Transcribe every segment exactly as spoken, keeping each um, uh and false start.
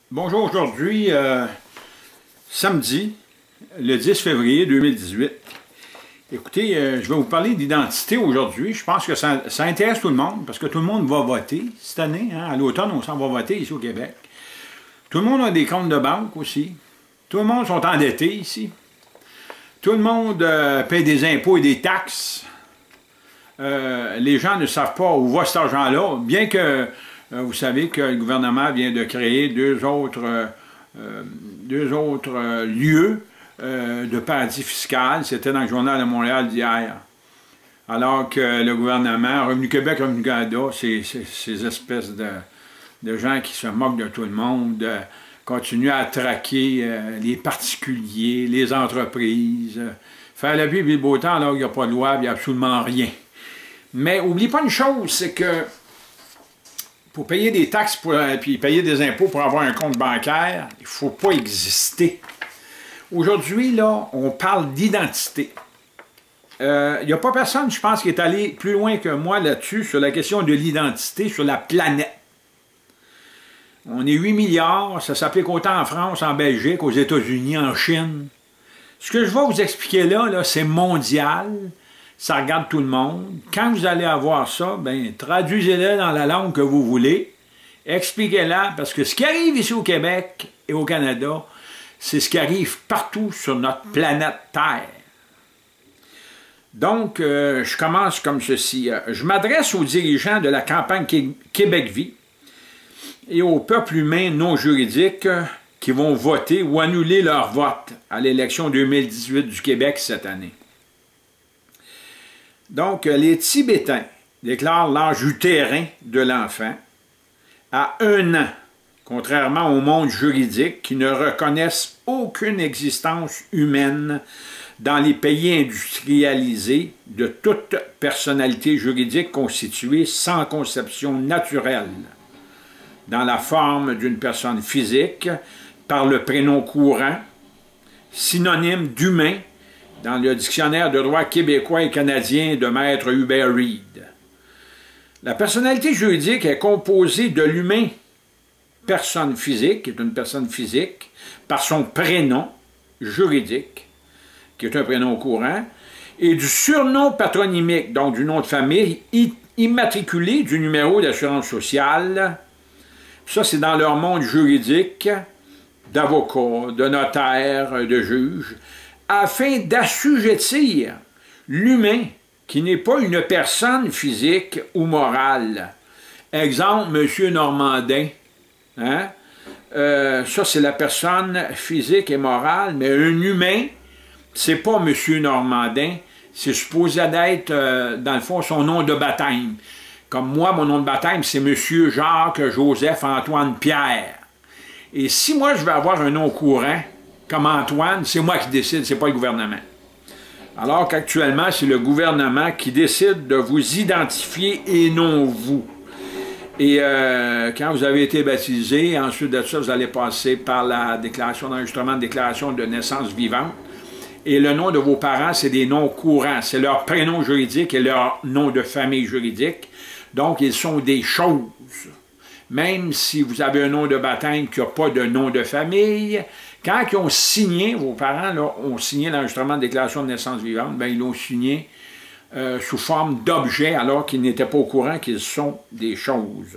Bonjour, aujourd'hui, euh, samedi, le dix février deux mille dix-huit. Écoutez, euh, je vais vous parler d'identité aujourd'hui. Je pense que ça, ça intéresse tout le monde, parce que tout le monde va voter cette année. Hein? À l'automne, on s'en va voter ici au Québec. Tout le monde a des comptes de banque aussi. Tout le monde sont endettés ici. Tout le monde euh, paye des impôts et des taxes. Euh, les gens ne savent pas où va cet argent-là, bien que Euh, vous savez que le gouvernement vient de créer deux autres, euh, euh, deux autres euh, lieux euh, de paradis fiscal. C'était dans le Journal de Montréal d'hier. Alors que le gouvernement, Revenu Québec, Revenu Canada, ces, ces, ces espèces de, de gens qui se moquent de tout le monde, euh, continuent à traquer euh, les particuliers, les entreprises, euh, faire la vie et le beau temps alors qu'il n'y a pas de loi, il n'y a absolument rien. Mais n'oubliez pas une chose, c'est que pour payer des taxes pour, euh, puis payer des impôts pour avoir un compte bancaire, il ne faut pas exister. Aujourd'hui, là, on parle d'identité. Il euh, n'y a pas personne, je pense, qui est allé plus loin que moi là-dessus, sur la question de l'identité sur la planète. On est huit milliards, ça s'applique autant en France, en Belgique, aux États-Unis, en Chine. Ce que je vais vous expliquer là, là c'est mondial. Ça regarde tout le monde. Quand vous allez avoir ça, ben, traduisez-le dans la langue que vous voulez, expliquez-la, parce que ce qui arrive ici au Québec et au Canada, c'est ce qui arrive partout sur notre planète Terre. Donc, euh, je commence comme ceci. Je m'adresse aux dirigeants de la campagne Québec-Vie et au peuple humain non juridique qui vont voter ou annuler leur vote à l'élection deux mille dix-huit du Québec cette année. Donc, les Tibétains déclarent l'âge utérin de l'enfant à un an, contrairement au monde juridique qui ne reconnaissent aucune existence humaine dans les pays industrialisés de toute personnalité juridique constituée sans conception naturelle, dans la forme d'une personne physique, par le prénom courant, synonyme d'humain, dans le dictionnaire de droit québécois et canadien de maître Hubert Reid. La personnalité juridique est composée de l'humain, personne physique, qui est une personne physique, par son prénom juridique, qui est un prénom courant, et du surnom patronymique, donc du nom de famille, immatriculé du numéro d'assurance sociale. Ça, c'est dans leur monde juridique, d'avocat, de notaire, de juge, afin d'assujettir l'humain qui n'est pas une personne physique ou morale. Exemple, M. Normandin. Hein? Euh, ça, c'est la personne physique et morale, mais un humain, c'est pas M. Normandin, c'est supposé d'être, euh, dans le fond, son nom de baptême. Comme moi, mon nom de baptême, c'est M. Jacques Joseph Antoine Pierre. Et si moi, je veux avoir un nom courant, comme Antoine, c'est moi qui décide, c'est pas le gouvernement. Alors qu'actuellement, c'est le gouvernement qui décide de vous identifier et non vous. Et euh, quand vous avez été baptisé, ensuite de ça, vous allez passer par la déclaration d'enregistrement de déclaration de naissance vivante. Et le nom de vos parents, c'est des noms courants. C'est leur prénom juridique et leur nom de famille juridique. Donc, ils sont des choses. Même si vous avez un nom de baptême qui n'a pas de nom de famille, quand ils ont signé, vos parents là, ont signé l'enregistrement de déclaration de naissance vivante, bien, ils l'ont signé euh, sous forme d'objet alors qu'ils n'étaient pas au courant qu'ils sont des choses.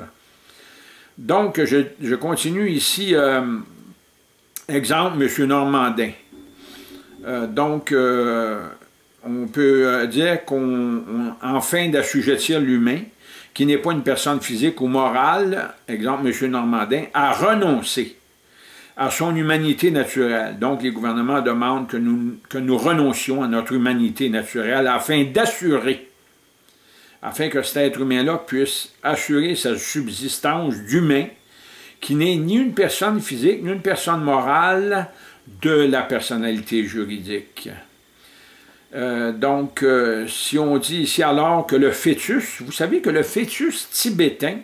Donc, je, je continue ici. Euh, exemple, M. Normandin. Euh, donc, euh, on peut dire qu'en fin d'assujettir l'humain, qui n'est pas une personne physique ou morale, exemple M. Normandin, a renoncé à son humanité naturelle. Donc, les gouvernements demandent que nous, que nous renoncions à notre humanité naturelle afin d'assurer, afin que cet être humain-là puisse assurer sa subsistance d'humain qui n'est ni une personne physique, ni une personne morale de la personnalité juridique. Euh, donc, euh, si on dit ici alors que le fœtus, vous savez que le fœtus tibétain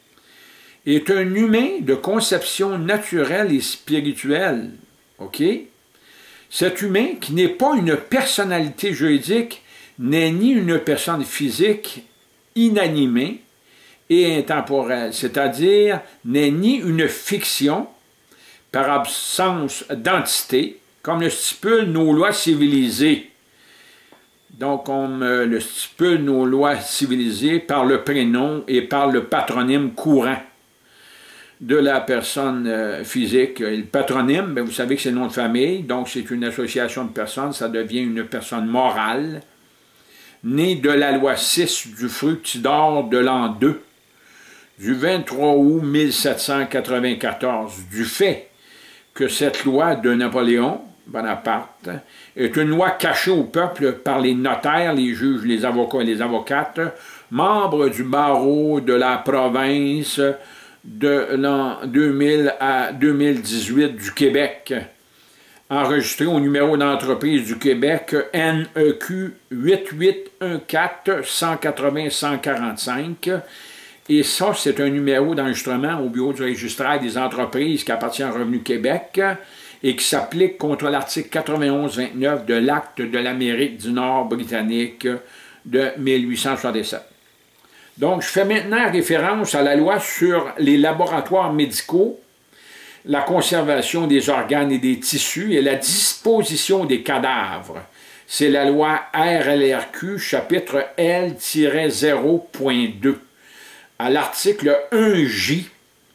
est un humain de conception naturelle et spirituelle, OK? Cet humain qui n'est pas une personnalité juridique, n'est ni une personne physique inanimée et intemporelle, c'est-à-dire n'est ni une fiction, par absence d'entité, comme le stipulent nos lois civilisées. Donc, comme euh, le stipulent nos lois civilisées par le prénom et par le patronyme courant de la personne euh, physique. Et le patronyme, bien, vous savez que c'est le nom de famille, donc c'est une association de personnes, ça devient une personne morale, née de la loi six du Fructidor de l'an deux, du vingt-trois août mille sept cent quatre-vingt-quatorze, du fait que cette loi de Napoléon Bonaparte est une loi cachée au peuple par les notaires, les juges, les avocats et les avocates, membres du barreau de la province de l'an deux mille à deux mille dix-huit du Québec, enregistré au numéro d'entreprise du Québec N E Q huit huit un quatre un cent quatre-vingts cent quarante-cinq. Et ça, c'est un numéro d'enregistrement au bureau du registraire des entreprises qui appartient à Revenu Québec et qui s'applique contre l'article quatre-vingt-onze vingt-neuf de l'Acte de l'Amérique du Nord britannique de mille huit cent soixante-dix-sept. Donc, je fais maintenant référence à la loi sur les laboratoires médicaux, la conservation des organes et des tissus et la disposition des cadavres. C'est la loi R L R Q, chapitre L zéro point deux. À l'article un J,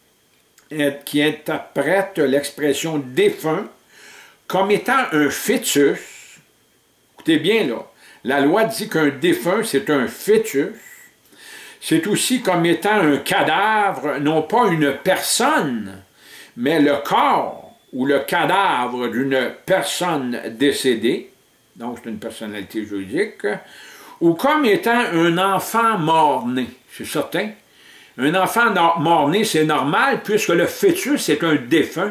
qui interprète l'expression « défunt » comme étant un fœtus. Écoutez bien, là, la loi dit qu'un défunt, c'est un fœtus. C'est aussi comme étant un cadavre, non pas une personne, mais le corps ou le cadavre d'une personne décédée, donc c'est une personnalité juridique, ou comme étant un enfant mort-né, c'est certain. Un enfant mort-né, c'est normal, puisque le fœtus est un défunt.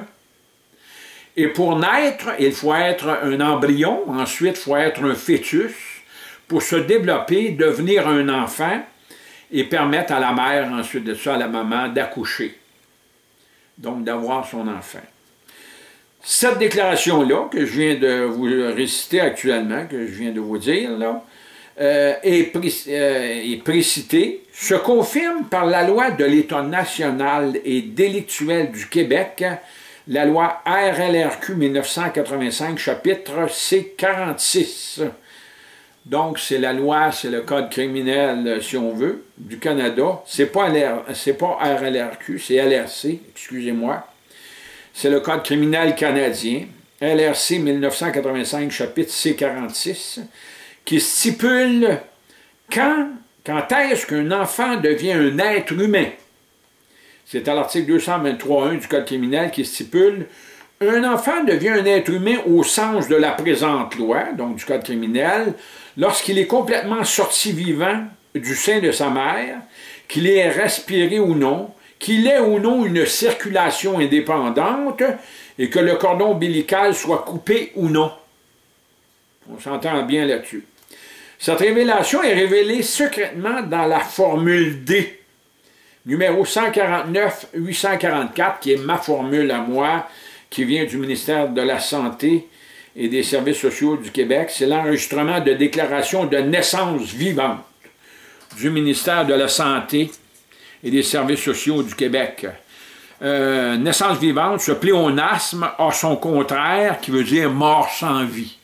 Et pour naître, il faut être un embryon, ensuite il faut être un fœtus, pour se développer, devenir un enfant, et permettre à la mère, ensuite de ça, à la maman, d'accoucher. Donc, d'avoir son enfant. Cette déclaration-là, que je viens de vous réciter actuellement, que je viens de vous dire, là, euh, est, pré euh, est précitée, se confirme par la loi de l'État national et délictuel du Québec, la loi R L R Q mille neuf cent quatre-vingt-cinq, chapitre C quarante-six. Donc, c'est la loi, c'est le code criminel, si on veut, du Canada. C'est pas, pas R L R Q, c'est L R C, excusez-moi. C'est le code criminel canadien, L R C mille neuf cent quatre-vingt-cinq, chapitre C quarante-six, qui stipule quand, quand est-ce qu'un enfant devient un être humain. C'est à l'article deux cent vingt-trois point un du code criminel qui stipule « Un enfant devient un être humain au sens de la présente loi, donc du code criminel, lorsqu'il est complètement sorti vivant du sein de sa mère, qu'il ait respiré ou non, qu'il ait ou non une circulation indépendante et que le cordon ombilical soit coupé ou non. » On s'entend bien là-dessus. Cette révélation est révélée secrètement dans la formule D, numéro cent quarante-neuf huit cent quarante-quatre, qui est ma formule à moi, qui vient du ministère de la Santé et des Services sociaux du Québec. C'est l'enregistrement de déclaration de naissance vivante du ministère de la Santé et des Services sociaux du Québec. Euh, naissance vivante, ce pléonasme a son contraire, qui veut dire mort sans vie.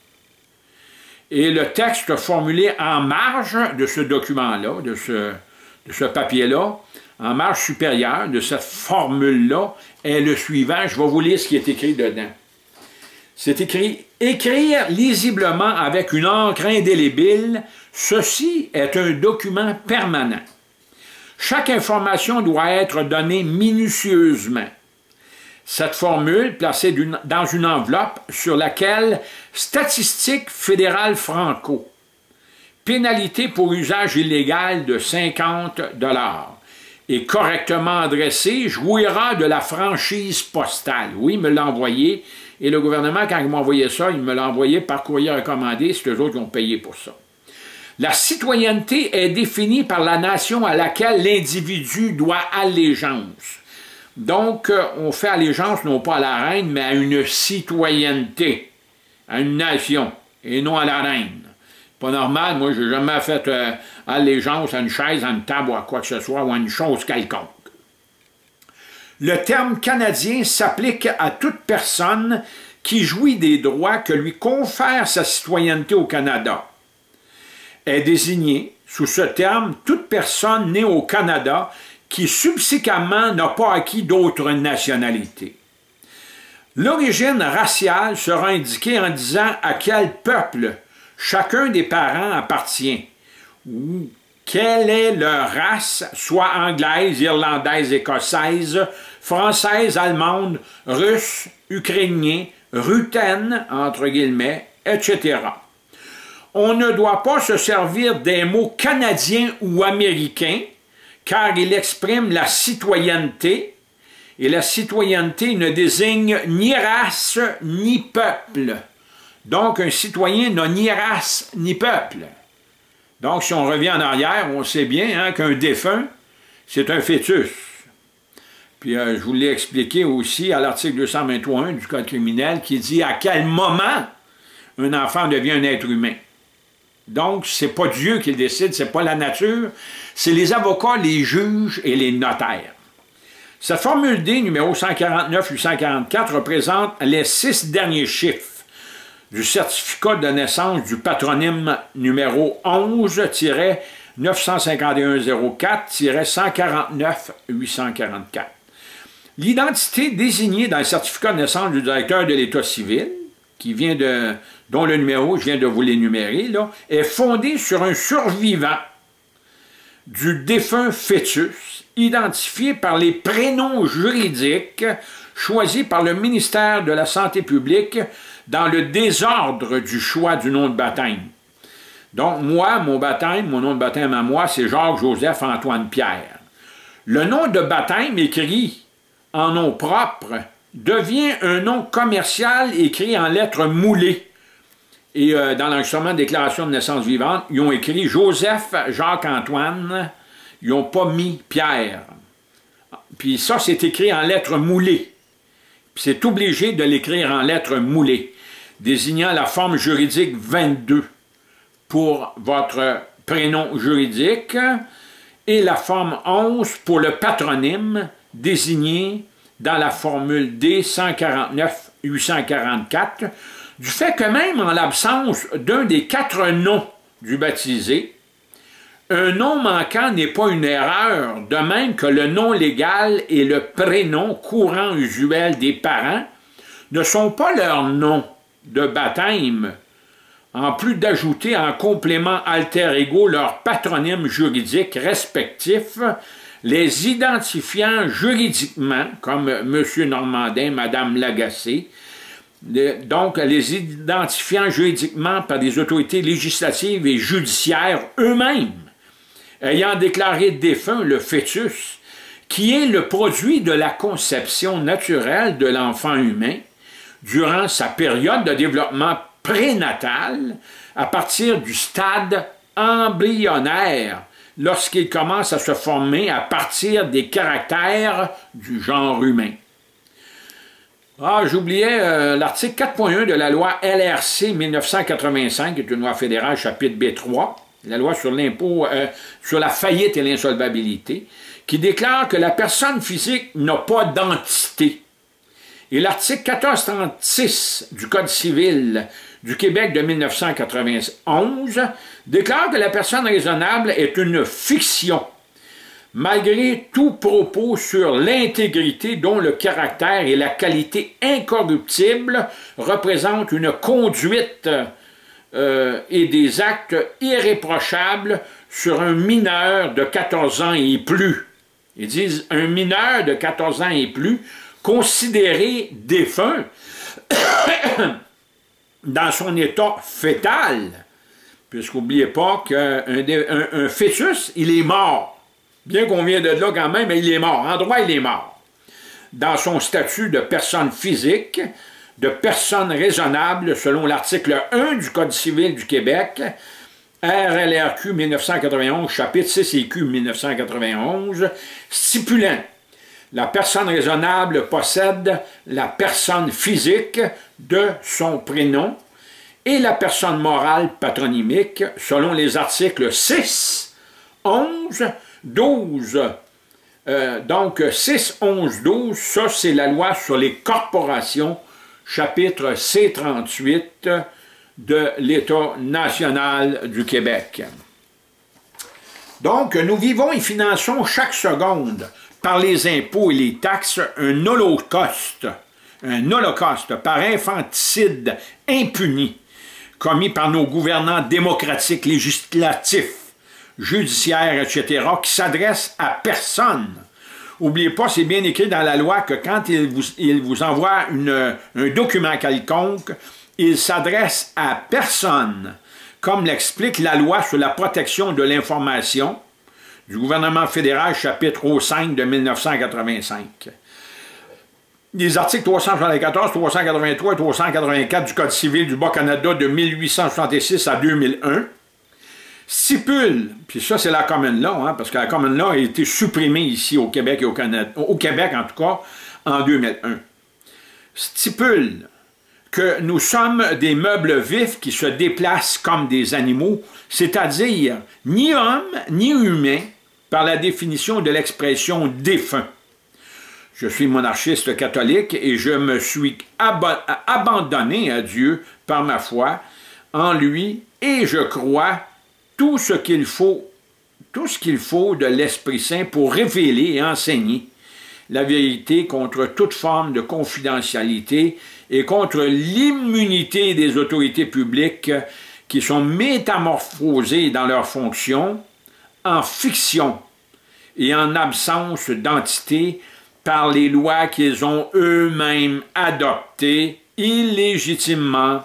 Et le texte formulé en marge de ce document-là, de ce, de ce papier-là, en marge supérieure de cette formule-là, est le suivant. Je vais vous lire ce qui est écrit dedans. C'est écrit « Écrire lisiblement avec une encre indélébile, ceci est un document permanent. Chaque information doit être donnée minutieusement. Cette formule, placée dans une enveloppe sur laquelle « Statistique fédérale Franco. Pénalité pour usage illégal de cinquante dollars. Et correctement adressée, jouira de la franchise postale. » Oui, il me l'a envoyé. Et le gouvernement, quand il m'a envoyé ça, il me l'a envoyé par courrier recommandé. C'est eux autres qui ont payé pour ça. La citoyenneté est définie par la nation à laquelle l'individu doit allégeance. Donc, on fait allégeance non pas à la reine, mais à une citoyenneté, à une nation, et non à la reine. Pas normal, moi, je n'ai jamais fait euh, allégeance à une chaise, à une table ou à quoi que ce soit, ou à une chose quelconque. Le terme canadien s'applique à toute personne qui jouit des droits que lui confère sa citoyenneté au Canada. Est désignée sous ce terme toute personne née au Canada qui subséquemment n'a pas acquis d'autres nationalités. L'origine raciale sera indiquée en disant à quel peuple chacun des parents appartient, ou quelle est leur race, soit anglaise, irlandaise, écossaise, française, allemande, russe, ukrainien, ruthène, entre guillemets, et cetera. On ne doit pas se servir des mots canadiens ou américains, car ils expriment la citoyenneté, et la citoyenneté ne désigne ni race ni peuple. Donc, un citoyen n'a ni race ni peuple. Donc, si on revient en arrière, on sait bien hein, qu'un défunt, c'est un fœtus. Puis, euh, je vous l'ai expliqué aussi à l'article deux cent vingt-trois du Code criminel qui dit à quel moment un enfant devient un être humain. Donc, ce n'est pas Dieu qui le décide, ce n'est pas la nature, c'est les avocats, les juges et les notaires. Cette formule D, numéro cent quarante-neuf huit cent quarante-quatre, représente les six derniers chiffres du certificat de naissance du patronyme numéro onze neuf cent cinquante et un zéro quatre cent quarante-neuf huit cent quarante-quatre. L'identité désignée dans le certificat de naissance du directeur de l'État civil, qui vient de, dont le numéro, je viens de vous l'énumérer, là, est fondée sur un survivant du défunt fœtus, identifié par les prénoms juridiques choisis par le ministère de la Santé publique dans le désordre du choix du nom de baptême. Donc, moi, mon baptême, mon nom de baptême à moi, c'est Jacques-Joseph-Antoine-Pierre. Le nom de baptême écrit en nom propre devient un nom commercial écrit en lettres moulées. Et euh, dans l'enregistrement de déclaration de naissance vivante, ils ont écrit Joseph Jacques-Antoine, ils n'ont pas mis Pierre. Puis ça, c'est écrit en lettres moulées. Puis c'est obligé de l'écrire en lettres moulées, désignant la forme juridique vingt-deux pour votre prénom juridique et la forme onze pour le patronyme désigné dans la formule D cent quarante-neuf huit cent quarante-quatre, du fait que même en l'absence d'un des quatre noms du baptisé, un nom manquant n'est pas une erreur, de même que le nom légal et le prénom courant usuel des parents ne sont pas leurs noms de baptême, en plus d'ajouter en complément alter ego leur patronyme juridique respectif, les identifiant juridiquement, comme M. Normandin, Mme Lagacé, donc les identifiant juridiquement par des autorités législatives et judiciaires eux-mêmes, ayant déclaré défunt le fœtus, qui est le produit de la conception naturelle de l'enfant humain durant sa période de développement prénatal à partir du stade embryonnaire, lorsqu'il commence à se former à partir des caractères du genre humain. Ah, j'oubliais euh, l'article quatre point un de la loi L R C mille neuf cent quatre-vingt-cinq, qui est une loi fédérale, chapitre B trois, la loi sur l'impôt, euh, sur la faillite et l'insolvabilité, qui déclare que la personne physique n'a pas d'entité. Et l'article quatorze trente-six du Code civil du Québec de mille neuf cent quatre-vingt-onze déclare que la personne raisonnable est une fiction, malgré tout propos sur l'intégrité dont le caractère et la qualité incorruptible représentent une conduite euh, et des actes irréprochables sur un mineur de quatorze ans et plus. Ils disent un mineur de quatorze ans et plus considéré défunt dans son état fœtal, puisqu'oubliez pas qu'un un, un fœtus, il est mort. Bien qu'on vienne de là quand même, mais il est mort. En droit, il est mort. Dans son statut de personne physique, de personne raisonnable, selon l'article un du Code civil du Québec, R L R Q mille neuf cent quatre-vingt-onze, chapitre C C Q mille neuf cent quatre-vingt-onze, stipulant la personne raisonnable possède la personne physique de son prénom et la personne morale patronymique selon les articles six, onze, douze, Euh, donc, six onze douze, ça c'est la loi sur les corporations, chapitre C trente-huit de l'État national du Québec. Donc, nous vivons et finançons chaque seconde, par les impôts et les taxes, un holocauste, un holocauste par infanticide impuni, commis par nos gouvernants démocratiques, législatifs, judiciaires, et cetera, qui s'adressent à personne. N'oubliez pas, c'est bien écrit dans la loi que quand il vous, il vous envoie une, un document quelconque, il s'adresse à personne, comme l'explique la loi sur la protection de l'information du gouvernement fédéral, chapitre O cinq de mille neuf cent quatre-vingt-cinq. Les articles trois cent soixante-quatorze, trois cent quatre-vingt-trois et trois cent quatre-vingt-quatre du Code civil du Bas-Canada de mille huit cent soixante-six à deux mille un stipulent, puis ça c'est la common law, hein, parce que la common law a été supprimée ici au Québec et au Canada, au Québec en tout cas, en deux mille un, stipule que nous sommes des meubles vifs qui se déplacent comme des animaux, c'est-à-dire ni hommes ni humains, par la définition de l'expression « défunt ». Je suis monarchiste catholique et je me suis ab abandonné à Dieu par ma foi en lui et je crois tout ce qu'il faut, tout ce qu'il faut de l'Esprit Saint pour révéler et enseigner la vérité contre toute forme de confidentialité et contre l'immunité des autorités publiques qui sont métamorphosées dans leurs fonctions en fiction et en absence d'entité par les lois qu'ils ont eux-mêmes adoptées illégitimement,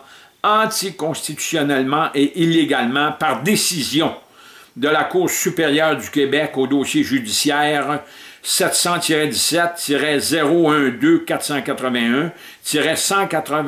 anticonstitutionnellement et illégalement par décision de la Cour supérieure du Québec au dossier judiciaire sept cents tiret dix-sept tiret zéro un deux quatre cent quatre-vingt-un tiret cent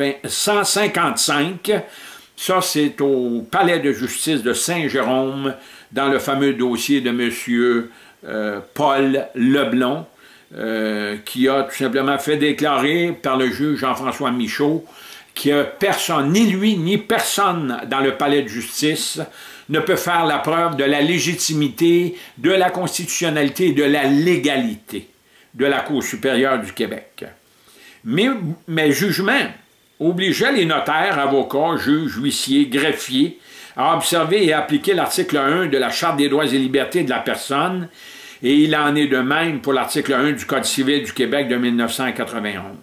cinquante-cinq. Ça, c'est au Palais de justice de Saint-Jérôme, dans le fameux dossier de M. Euh, Paul Leblond, euh, qui a tout simplement fait déclarer par le juge Jean-François Michaud que personne, ni lui, ni personne dans le Palais de justice ne peut faire la preuve de la légitimité, de la constitutionnalité et de la légalité de la Cour supérieure du Québec. Mais, mais jugement obligeait les notaires, avocats, juges, huissiers, greffiers à observer et appliquer l'article un de la Charte des droits et libertés de la personne, et il en est de même pour l'article un du Code civil du Québec de mille neuf cent quatre-vingt-onze.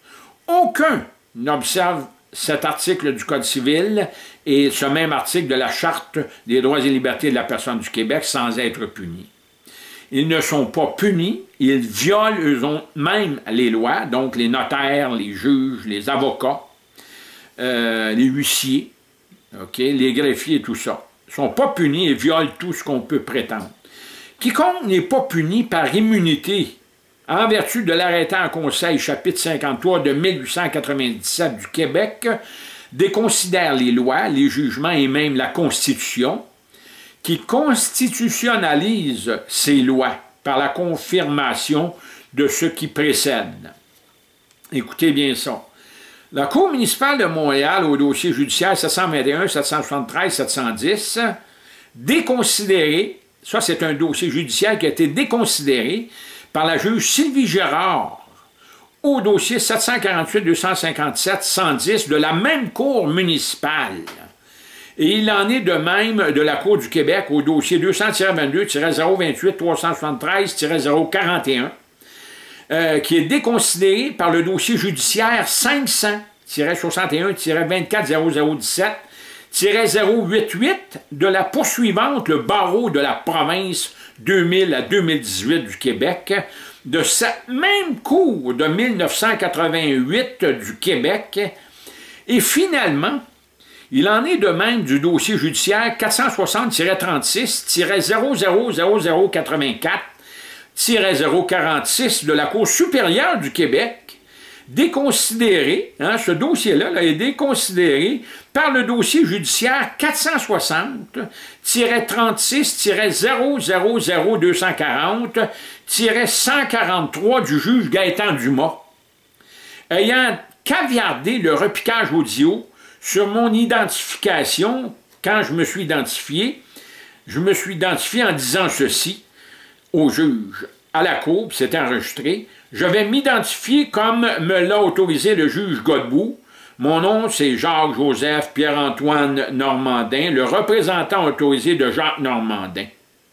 Aucun n'observe cet article du Code civil et ce même article de la Charte des droits et libertés de la personne du Québec sans être punis. Ils ne sont pas punis, ils violent eux-mêmes les lois, donc les notaires, les juges, les avocats, euh, les huissiers, okay, les greffiers et tout ça. Ils ne sont pas punis et violent tout ce qu'on peut prétendre. Quiconque n'est pas puni par immunité, en vertu de l'arrêté en conseil, chapitre cinquante-trois de mille huit cent quatre-vingt-dix-sept du Québec, déconsidère les lois, les jugements et même la Constitution, qui constitutionnalise ces lois par la confirmation de ce qui précède. Écoutez bien ça. La Cour municipale de Montréal, au dossier judiciaire sept cent vingt et un, sept cent soixante-treize, sept cent dix, déconsidéré, ça c'est un dossier judiciaire qui a été déconsidéré par la juge Sylvie Gérard au dossier sept cent quarante-huit, deux cent cinquante-sept, cent dix de la même Cour municipale. Et il en est de même de la Cour du Québec au dossier deux cents tiret vingt-deux tiret zéro vingt-huit, trois cent soixante-treize tiret zéro quarante et un, euh, qui est déconsidéré par le dossier judiciaire cinq cents tiret soixante et un tiret vingt-quatre zéro zéro dix-sept tiret zéro quatre-vingt-huit de la poursuivante, le barreau de la province deux mille à deux mille dix-huit du Québec, de cette même Cour de mille neuf cent quatre-vingt-huit du Québec, et finalement, il en est de même du dossier judiciaire quatre cent soixante tiret trente-six tiret zéro zéro zéro zéro quatre-vingt-quatre tiret zéro quarante-six de la Cour supérieure du Québec, déconsidéré, hein, ce dossier-là là, est déconsidéré par le dossier judiciaire quatre cent soixante tiret trente-six tiret zéro zéro zéro deux cent quarante tiret cent quarante-trois du juge Gaétan Dumas, ayant caviardé le repiquage audio sur mon identification. Quand je me suis identifié, je me suis identifié en disant ceci au juge. à la cour, puis c'est enregistré, je vais m'identifier comme me l'a autorisé le juge Godbout. Mon nom, c'est Jacques-Joseph Pierre-Antoine Normandin, le représentant autorisé de Jacques Normandin.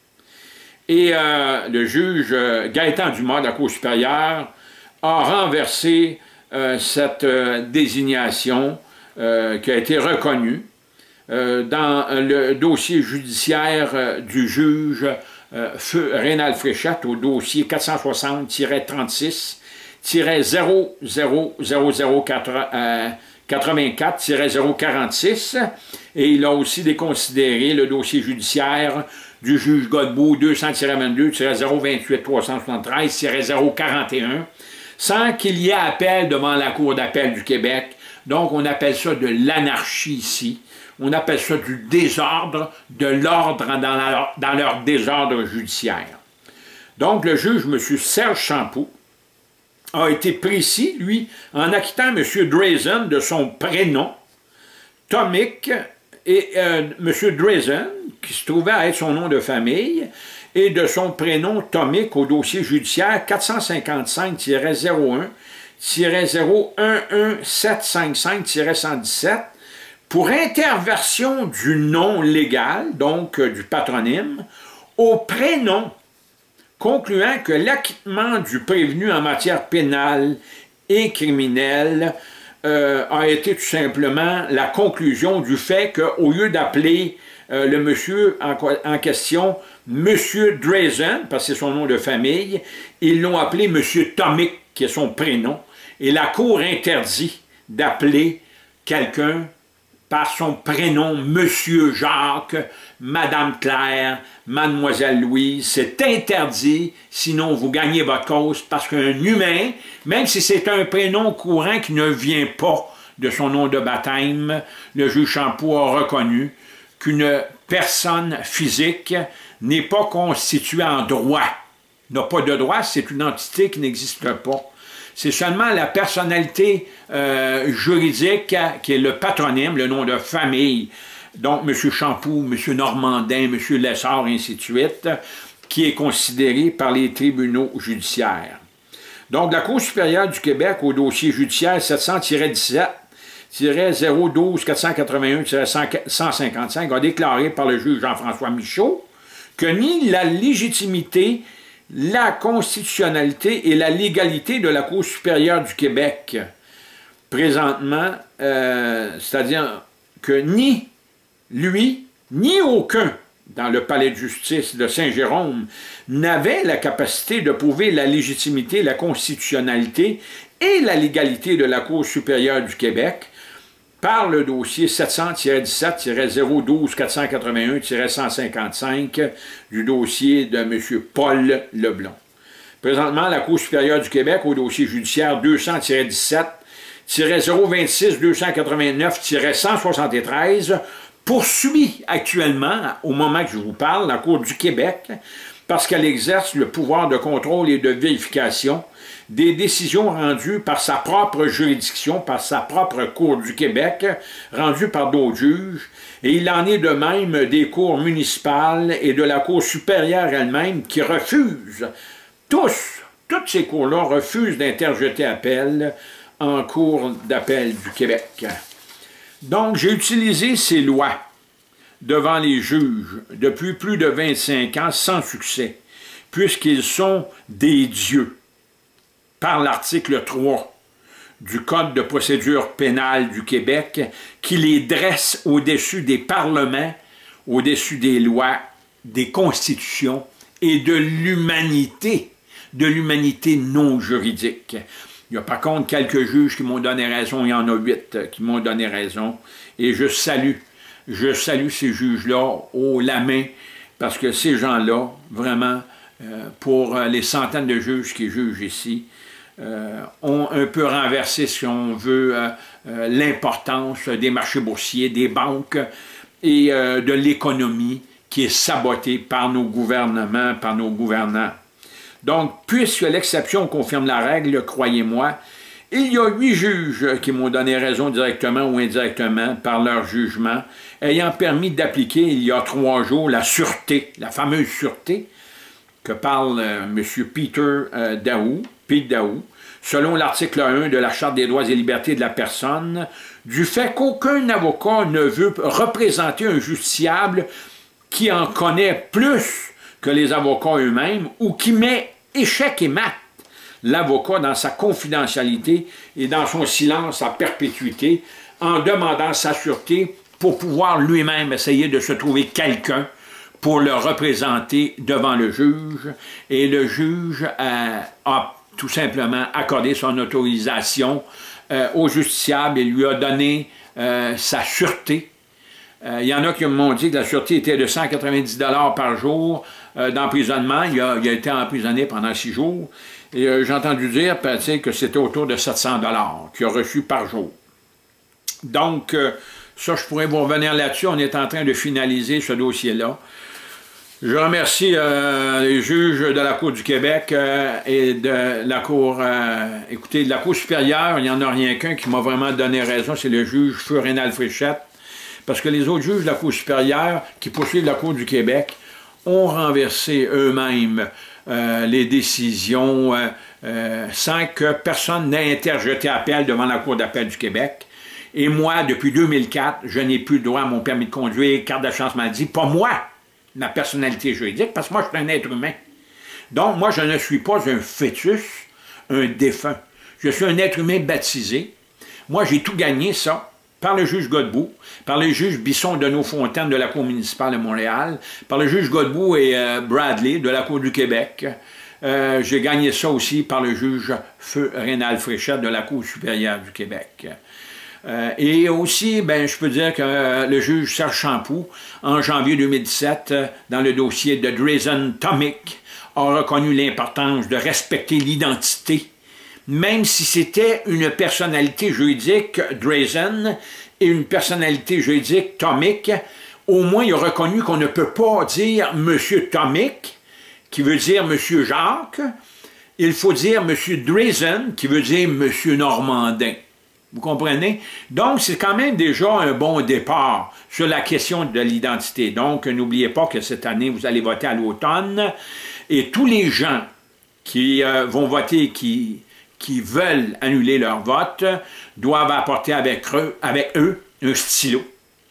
Et euh, le juge euh, Gaétan Dumas de la Cour supérieure a renversé euh, cette euh, désignation euh, qui a été reconnue euh, dans le dossier judiciaire euh, du juge euh, Feu Rénal Fréchette au dossier quatre cent soixante tiret trente-six tiret zéro zéro zéro zéro quatre-vingt-quatre tiret zéro quarante-six, et il a aussi déconsidéré le dossier judiciaire du juge Godbout deux cents tiret vingt-deux tiret zéro vingt-huit trois cent soixante-treize tiret zéro quarante et un, sans qu'il y ait appel devant la Cour d'appel du Québec. Donc, on appelle ça de l'anarchie ici. On appelle ça du désordre, de l'ordre dans, la, dans leur désordre judiciaire. Donc, le juge, M. Serge Champoux, a été précis, lui, en acquittant M. Drazen de son prénom, Tomic, et euh, M. Drazen, qui se trouvait à être son nom de famille, et de son prénom Tomic au dossier judiciaire quatre cent cinquante-cinq tiret zéro un tiret zéro un un sept cinq cinq tiret cent dix-sept, pour interversion du nom légal, donc euh, du patronyme, au prénom, concluant que l'acquittement du prévenu en matière pénale et criminelle euh, a été tout simplement la conclusion du fait qu'au lieu d'appeler euh, le monsieur en, en question Monsieur Drazen, parce que c'est son nom de famille, ils l'ont appelé Monsieur Tomic, qui est son prénom, et la Cour interdit d'appeler quelqu'un par son prénom, Monsieur Jacques, Madame Claire, Mademoiselle Louise. C'est interdit, sinon vous gagnez votre cause, parce qu'un humain, même si c'est un prénom courant qui ne vient pas de son nom de baptême, le juge Champoux a reconnu qu'une personne physique n'est pas constituée en droit. N'a pas de droit, c'est une entité qui n'existe pas. C'est seulement la personnalité euh, juridique qui est le patronyme, le nom de famille, donc M. Champoux, M. Normandin, M. Lessard, ainsi de suite, qui est considéré par les tribunaux judiciaires. Donc, la Cour supérieure du Québec, au dossier judiciaire sept cents tiret dix-sept tiret zéro douze quatre cent quatre-vingt-un tiret cent cinquante-cinq, a déclaré par le juge Jean-François Michaud que ni la légitimité, la constitutionnalité et la légalité de la Cour supérieure du Québec, présentement, euh, c'est-à-dire que ni lui, ni aucun dans le palais de justice de Saint-Jérôme n'avait la capacité de prouver la légitimité, la constitutionnalité et la légalité de la Cour supérieure du Québec par le dossier sept cents tiret dix-sept tiret zéro douze quatre cent quatre-vingt-un tiret cent cinquante-cinq du dossier de M. Paul Leblond. Présentement, la Cour supérieure du Québec, au dossier judiciaire deux cents tiret dix-sept tiret zéro vingt-six deux cent quatre-vingt-neuf tiret cent soixante-treize, poursuit actuellement, au moment que je vous parle, la Cour du Québec, parce qu'elle exerce le pouvoir de contrôle et de vérification des décisions rendues par sa propre juridiction, par sa propre Cour du Québec, rendues par d'autres juges, et il en est de même des cours municipales et de la Cour supérieure elle-même qui refusent, tous, toutes ces cours-là refusent d'interjeter appel en Cour d'appel du Québec. Donc, j'ai utilisé ces lois devant les juges depuis plus de vingt-cinq ans sans succès, puisqu'ils sont des dieux, par l'article trois du Code de procédure pénale du Québec, qui les dresse au-dessus des parlements, au-dessus des lois, des constitutions et de l'humanité, de l'humanité non juridique. Il y a par contre quelques juges qui m'ont donné raison, il y en a huit qui m'ont donné raison, et je salue, je salue ces juges-là haut la main, parce que ces gens-là, vraiment, euh, pour les centaines de juges qui jugent ici, euh, ont un peu renversé, si on veut, euh, euh, l'importance des marchés boursiers, des banques et euh, de l'économie qui est sabotée par nos gouvernements, par nos gouvernants. Donc, puisque l'exception confirme la règle, croyez-moi, il y a huit juges qui m'ont donné raison directement ou indirectement par leur jugement, ayant permis d'appliquer il y a trois jours la sûreté, la fameuse sûreté, que parle euh, M. Peter euh, Daou, Pete Daou, selon l'article un de la Charte des droits et libertés de la personne, du fait qu'aucun avocat ne veut représenter un justiciable qui en connaît plus que les avocats eux-mêmes ou qui met échec et mat l'avocat dans sa confidentialité et dans son silence à perpétuité en demandant sa sûreté pour pouvoir lui-même essayer de se trouver quelqu'un pour le représenter devant le juge. Et le juge euh, a tout simplement accordé son autorisation euh, au justiciable et lui a donné euh, sa sûreté. Euh, il y en a qui m'ont dit que la sûreté était de cent quatre-vingt-dix dollars par jour euh, d'emprisonnement. Il, il a été emprisonné pendant six jours. Et euh, j'ai entendu dire que c'était autour de sept cents dollars qu'il a reçu par jour. Donc, euh, ça, je pourrais vous revenir là-dessus. On est en train de finaliser ce dossier-là. Je remercie euh, les juges de la Cour du Québec euh, et de la Cour, euh, écoutez, de la Cour supérieure, il n'y en a rien qu'un qui m'a vraiment donné raison, c'est le juge Feu Rénal Fréchette, parce que les autres juges de la Cour supérieure qui poursuivent la Cour du Québec ont renversé eux-mêmes euh, les décisions euh, euh, sans que personne n'ait interjeté appel devant la Cour d'appel du Québec. Et moi, depuis deux mille quatre, je n'ai plus le droit à mon permis de conduire, carte de chance maladie, pas moi, ma personnalité juridique, parce que moi, je suis un être humain. Donc, moi, je ne suis pas un fœtus, un défunt. Je suis un être humain baptisé. Moi, j'ai tout gagné, ça, par le juge Godbout, par le juge Bisson-Deneau-Fontaine de la Cour municipale de Montréal, par le juge Godbout et euh, Bradley de la Cour du Québec. Euh, j'ai gagné ça aussi par le juge Feu Rénal Fréchette de la Cour supérieure du Québec. Euh, et aussi, ben, je peux dire que euh, le juge Serge Champoux, en janvier deux mille dix-sept, euh, dans le dossier de Drazen Tomic, a reconnu l'importance de respecter l'identité, même si c'était une personnalité juridique, Drazen, et une personnalité juridique, Tomic, au moins il a reconnu qu'on ne peut pas dire « Monsieur Tomic », qui veut dire « Monsieur Jacques », il faut dire « Monsieur Drazen », qui veut dire « Monsieur Normandin ». Vous comprenez? Donc, c'est quand même déjà un bon départ sur la question de l'identité. Donc, n'oubliez pas que cette année, vous allez voter à l'automne et tous les gens qui euh, vont voter, qui, qui veulent annuler leur vote, doivent apporter avec eux, avec eux un stylo.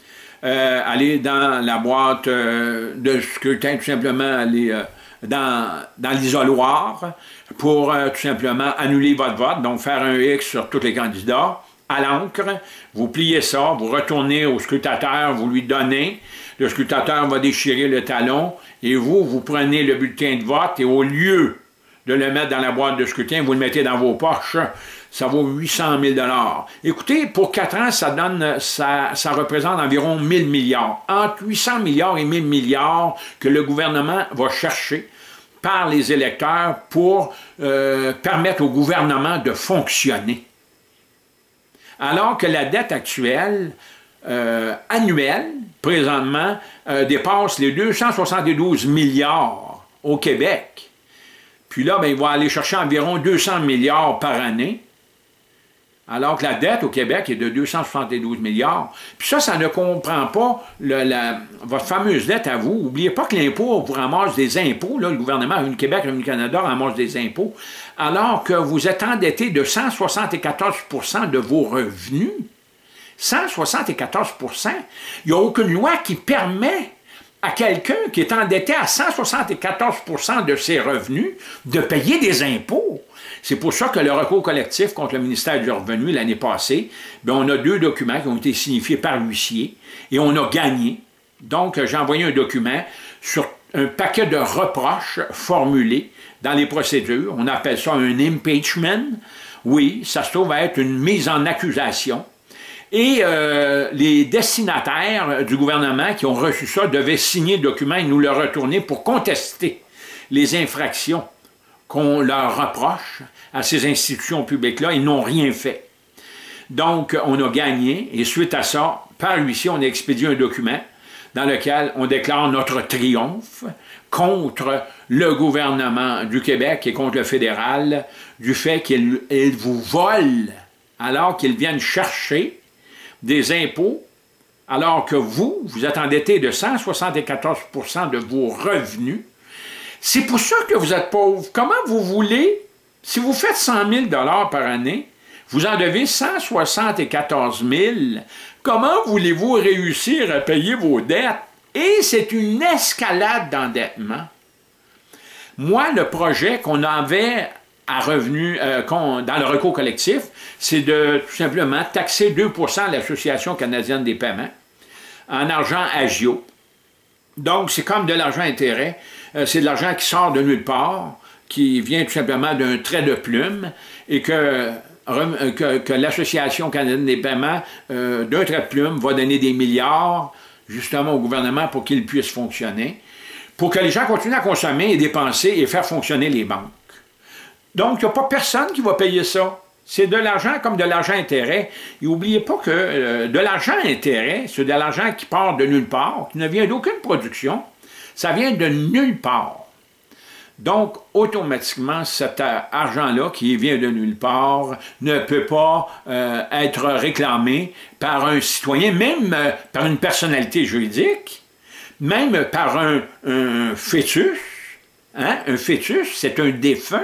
Euh, aller dans la boîte euh, de scrutin, tout simplement aller euh, dans, dans l'isoloir pour euh, tout simplement annuler votre vote, donc faire un X sur tous les candidats. À l'encre, vous pliez ça, vous retournez au scrutateur, vous lui donnez, le scrutateur va déchirer le talon, et vous, vous prenez le bulletin de vote, et au lieu de le mettre dans la boîte de scrutin, vous le mettez dans vos poches, ça vaut huit cent mille dollars. Écoutez, pour quatre ans, ça donne, ça, ça représente environ mille milliards. Entre huit cents milliards et mille milliards que le gouvernement va chercher par les électeurs pour euh, permettre au gouvernement de fonctionner. Alors que la dette actuelle, euh, annuelle, présentement, euh, dépasse les deux cent soixante-douze milliards au Québec. Puis là, ben, il va aller chercher environ deux cents milliards par année, alors que la dette au Québec est de deux cent soixante-douze milliards. Puis ça, ça ne comprend pas le, la, votre fameuse dette à vous. N'oubliez pas que l'impôt, vous ramasse des impôts, là, le gouvernement, le Québec, le Canada ramasse des impôts, alors que vous êtes endetté de cent soixante-quatorze pour cent de vos revenus. cent soixante-quatorze pour cent. Il n'y a aucune loi qui permet à quelqu'un qui est endetté à cent soixante-quatorze pour cent de ses revenus de payer des impôts. C'est pour ça que le recours collectif contre le ministère du Revenu l'année passée, bien, on a deux documents qui ont été signifiés par l'huissier et on a gagné. Donc, j'ai envoyé un document sur un paquet de reproches formulés dans les procédures. On appelle ça un impeachment. Oui, ça se trouve être une mise en accusation. Et euh, les destinataires du gouvernement qui ont reçu ça devaient signer le document et nous le retourner pour contester les infractions qu'on leur reproche à ces institutions publiques-là. Ils n'ont rien fait. Donc, on a gagné, et suite à ça, par l'huissier, on a expédié un document dans lequel on déclare notre triomphe contre le gouvernement du Québec et contre le fédéral du fait qu'ils vous volent alors qu'ils viennent chercher des impôts, alors que vous, vous êtes endetté de cent soixante-quatorze pour cent de vos revenus, C'est pour ça que vous êtes pauvre. Comment vous voulez, si vous faites cent mille dollars par année, vous en devez cent soixante-quatorze mille, comment voulez-vous réussir à payer vos dettes? Et c'est une escalade d'endettement. Moi, le projet qu'on avait à revenu, euh, qu'on, dans le recours collectif, c'est de tout simplement taxer deux pour cent l'Association canadienne des paiements en argent agio. Donc, c'est comme de l'argent intérêt. Euh, c'est de l'argent qui sort de nulle part, qui vient tout simplement d'un trait de plume, et que, que, que l'Association canadienne des paiements, euh, d'un trait de plume, va donner des milliards, justement, au gouvernement pour qu'il puisse fonctionner, pour que les gens continuent à consommer et dépenser et faire fonctionner les banques. Donc, il n'y a pas personne qui va payer ça. C'est de l'argent comme de l'argent intérêt. Et n'oubliez pas que euh, de l'argent intérêt, c'est de l'argent qui part de nulle part, qui ne vient d'aucune production. Ça vient de nulle part. Donc, automatiquement, cet argent-là, qui vient de nulle part, ne peut pas euh, être réclamé par un citoyen, même euh, par une personnalité juridique, même par un, un fœtus. Hein? Un fœtus, c'est un défunt.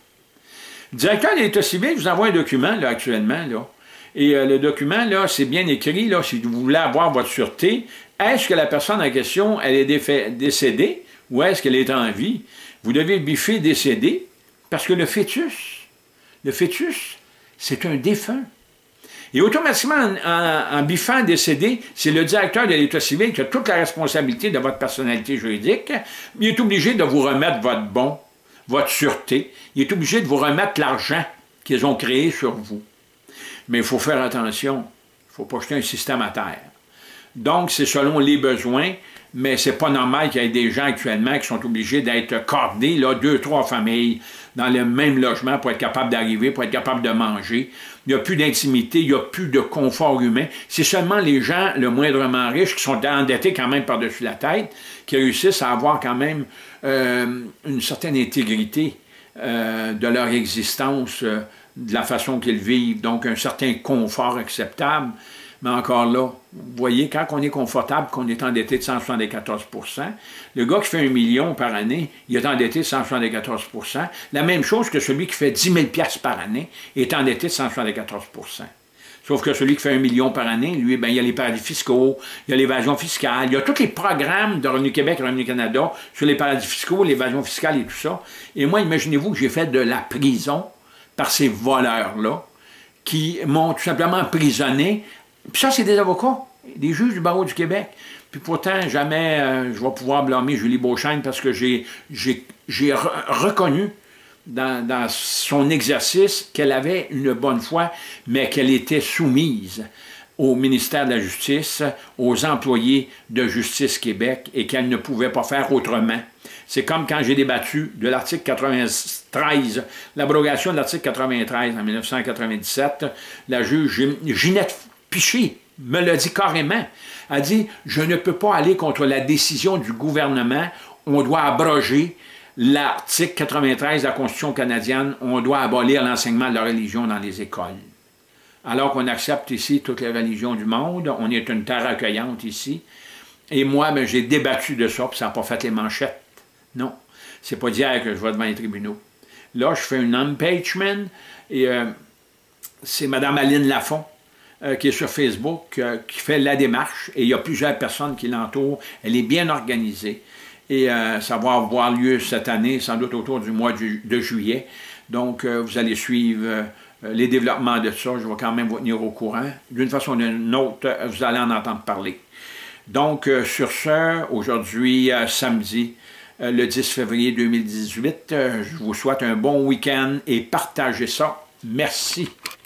Le directeur de l'État civil vous envoie un document, là, actuellement, là. Et euh, le document, là, c'est bien écrit, là, si vous voulez avoir votre sûreté, est-ce que la personne en question, elle est décédée ou est-ce qu'elle est en vie? Vous devez biffer décédé, parce que le fœtus, le fœtus, c'est un défunt. Et automatiquement, en, en, en biffant décédé, c'est le directeur de l'État civil qui a toute la responsabilité de votre personnalité juridique. Il est obligé de vous remettre votre bon, votre sûreté. Il est obligé de vous remettre l'argent qu'ils ont créé sur vous. Mais il faut faire attention. Il ne faut pas jeter un système à terre. Donc, c'est selon les besoins, mais c'est pas normal qu'il y ait des gens actuellement qui sont obligés d'être cordés, là, deux, trois familles, dans le même logement pour être capable d'arriver, pour être capable de manger. Il n'y a plus d'intimité, il n'y a plus de confort humain. C'est seulement les gens le moindrement riches qui sont endettés quand même par-dessus la tête, qui réussissent à avoir quand même euh, une certaine intégrité euh, de leur existence, euh, de la façon qu'ils vivent, donc un certain confort acceptable. Mais encore là, vous voyez, quand on est confortable, qu'on est endetté de cent soixante-quatorze pour cent, le gars qui fait un million par année, il est endetté de cent soixante-quatorze pour cent. La même chose que celui qui fait dix mille piastres par année est endetté de cent soixante-quatorze pour cent. Sauf que celui qui fait un million par année, lui, ben, il y a les paradis fiscaux, il y a l'évasion fiscale, il y a tous les programmes de Revenu Québec et Revenu Canada sur les paradis fiscaux, l'évasion fiscale et tout ça. Et moi, imaginez-vous que j'ai fait de la prison par ces voleurs-là qui m'ont tout simplement emprisonné. Puis ça, c'est des avocats, des juges du barreau du Québec. Puis pourtant, jamais euh, je vais pouvoir blâmer Julie Beauchesne parce que j'ai re reconnu dans, dans son exercice qu'elle avait une bonne foi, mais qu'elle était soumise au ministère de la Justice, aux employés de Justice Québec, et qu'elle ne pouvait pas faire autrement. C'est comme quand j'ai débattu de l'article quatre-vingt-treize, l'abrogation de l'article quatre-vingt-treize en mille neuf cent quatre-vingt-dix-sept, la juge Ginette Piché me l'a dit carrément. Elle a dit « Je ne peux pas aller contre la décision du gouvernement. On doit abroger l'article quatre-vingt-treize de la Constitution canadienne. On doit abolir l'enseignement de la religion dans les écoles. » Alors qu'on accepte ici toutes les religions du monde, on est une terre accueillante ici. Et moi, ben, j'ai débattu de ça, puis ça n'a pas fait les manchettes. Non, c'est pas d'hier que je vais devant les tribunaux. Là, je fais un impeachment, et euh, c'est Mme Aline Lafont, Euh, qui est sur Facebook, euh, qui fait la démarche, et il y a plusieurs personnes qui l'entourent. Elle est bien organisée, et euh, ça va avoir lieu cette année, sans doute autour du mois du, de juillet. Donc, euh, vous allez suivre euh, les développements de ça. Je vais quand même vous tenir au courant. D'une façon ou d'une autre, vous allez en entendre parler. Donc, euh, sur ce, aujourd'hui, euh, samedi, euh, le dix février deux mille dix-huit, euh, je vous souhaite un bon week-end et partagez ça. Merci.